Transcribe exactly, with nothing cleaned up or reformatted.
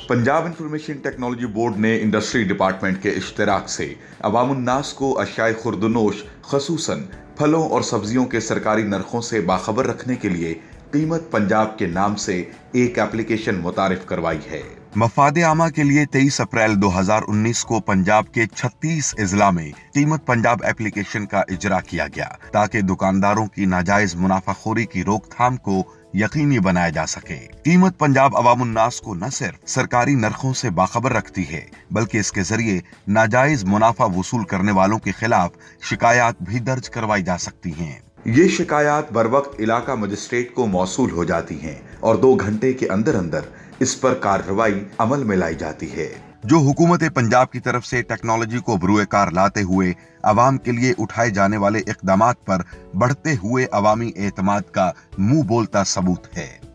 Punjab information technology board ने industry department के इश्तराक से अवामुन्नास को अशियाए खुर्दनोश खसूसन फलों और सब्जियों के सरकारी नरखों से बाखबर रखने के लिए कीमत पंजाब के नाम से एक एप्लीकेशन मुतारिफ करवाई है। मफादे आमा के लिए तेईस अप्रैल दो हज़ार उन्नीस को पंजाब के छत्तीस इजला में कीमत पंजाब एप्लीकेशन का इजरा किया गया ताकि दुकानदारों की नाजायज मुनाफाखोरी की रोकथाम को यकीनी बनाया जा सके। कीमत पंजाब अवामुन्नास को न सिर्फ सरकारी नरखों से बाखबर रखती है बल्कि इसके जरिए नाजायज मुनाफा वसूल करने वालों के खिलाफ शिकायत भी दर्ज करवाई जा सकती हैं। ये शिकायत बर वक्त इलाका मजिस्ट्रेट को मौसूल हो जाती हैं और दो घंटे के अंदर अंदर इस पर कार्रवाई अमल में लाई जाती है, जो हुकूमत पंजाब की तरफ से टेक्नोलॉजी को बरूए कार लाते हुए अवाम के लिए उठाए जाने वाले इक़दामात पर बढ़ते हुए अवामी एतमाद का मुंह बोलता सबूत है।